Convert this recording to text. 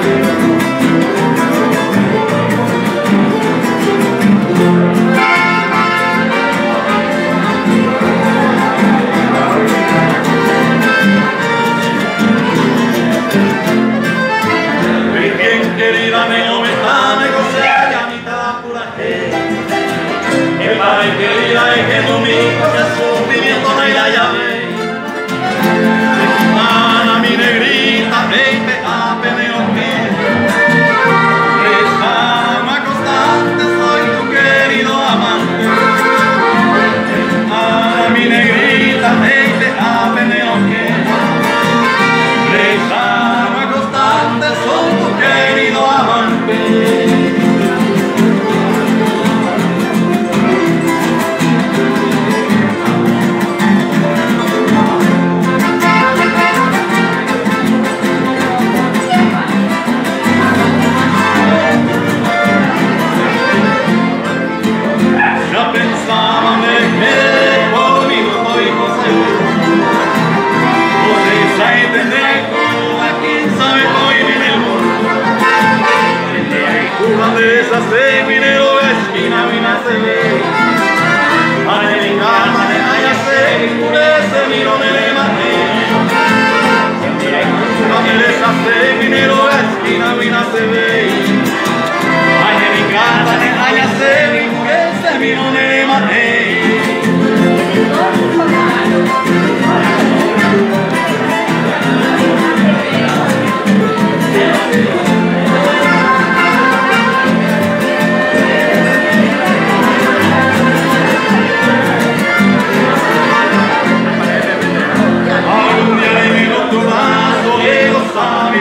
Ay, querida, es que tu mico que sufrimiento no hay la llave. Hermana, mi negrita, vete a Penelope. Rezama constante, soy tu querido amante. Hermana, mi negrita, vete a Penelope. Rezama constante, soy tu querido amante. Se minero esquina vina se ve. Ay, mi calma de allá se purece mi no me le maté. Se minero esquina vina se ve. Ay, mi calma de allá se purece mi no me le maté. Algún día le digo tu vaso,